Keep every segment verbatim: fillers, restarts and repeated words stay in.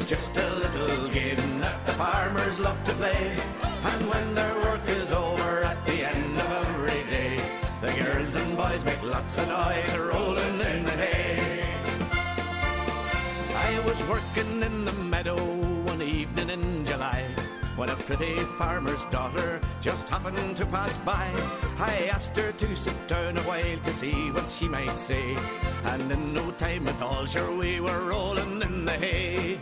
It's just a little game that the farmers love to play. And when their work is over at the end of every day, the girls and boys make lots of noise rolling in the hay. I was working in the meadow one evening in July, when a pretty farmer's daughter just happened to pass by. I asked her to sit down a while to see what she might say, and in no time at all, sure, we were rolling in the hay.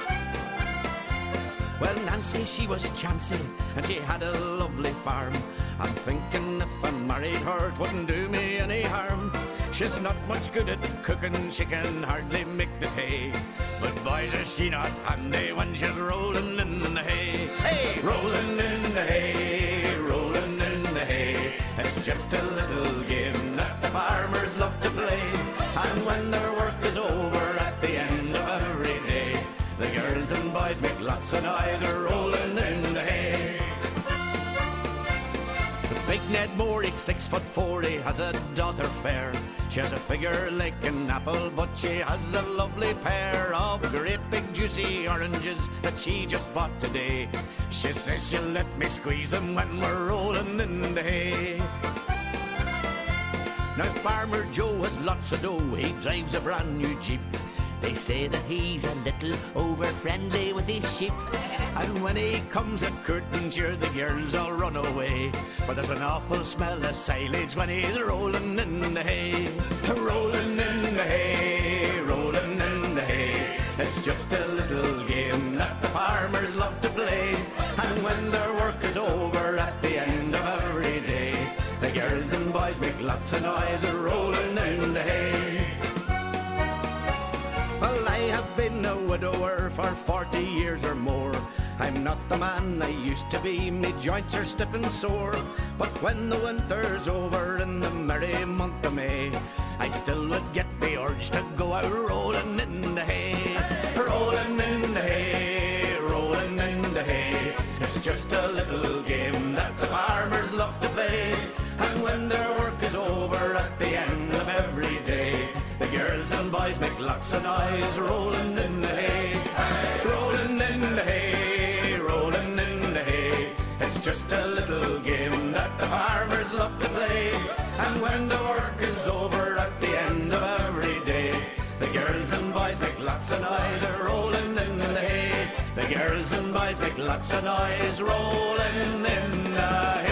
Well, Nancy, she was chancy, and she had a lovely farm. I'm thinking if I married her, it wouldn't do me any harm. She's not much good at cooking, she can hardly make the tea, but boys, is she not handy when she's rolling in the hay. Hey! Rolling in the hay, rolling in the hay. It's just a little game that the farmers love to play. And when their work is over at the end of every day, the girls and boys make lots of noise rolling in the hay. Big Ned Moore, he's six foot four, he has a daughter fair. She has a figure like an apple, but she has a lovely pair of great big juicy oranges that she just bought today. She says she'll let me squeeze them when we're rolling in the hay. Now Farmer Joe has lots of dough, he drives a brand new Jeep. They say that he's a little over-friendly with his sheep, and when he comes a courting, sure, the girls all run away, for there's an awful smell of silage when he's rolling in the hay. Rolling in the hay, rolling in the hay. It's just a little game that the farmers love to play, and when their work is over at the end of every day, the girls and boys make lots of noise rolling in the hay. Well, I have been a widower for forty years or more. I'm not the man I used to be, me joints are stiff and sore. But when the winter's over in the merry month of May, I still would get the urge to go out rolling in the hay. Rolling in the hay, rolling in the hay. It's just a little game that the farmers love to play. And when their work is over at the end of every day, the girls and boys make lots of noise rolling in the hay. Rolling in the hay, rolling in the hay. It's just a little game that the farmers love to play. And when the work is over at the end of every day, the girls and boys make lots of noise rolling in the hay. The girls and boys make lots of noise rolling in the hay.